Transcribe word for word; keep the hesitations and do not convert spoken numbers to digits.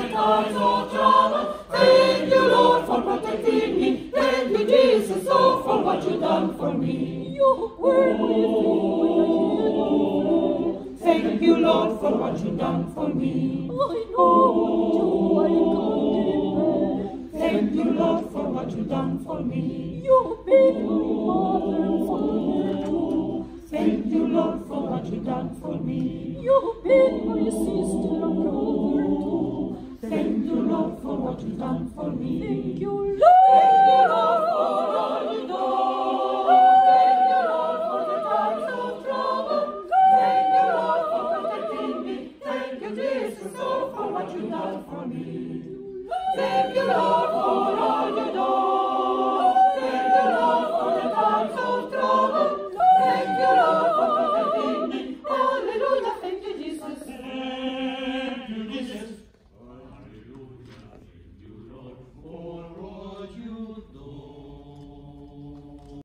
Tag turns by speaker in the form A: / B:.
A: times of trouble. Thank you, Lord, for protecting me. Thank you, Jesus, oh, for what you done for me.
B: You were with me when I hear
A: Thank you, Lord, for what you done for me.
B: I know you are God.
A: Thank you, Lord, for what you done for me.
B: You've been my mother and father.
A: Thank you, Lord, for what you done for me.
B: You've been my sister and brother too.
A: Thank you, Lord, for what you done for me.
B: Thank you, Lord.
A: Thank you, Lord, for all you do. Thank you, Lord, for the times of trouble. Thank you, Lord, for protecting me. Thank you, Jesus, oh, for what you done for me. Thank you, Lord, for all you do.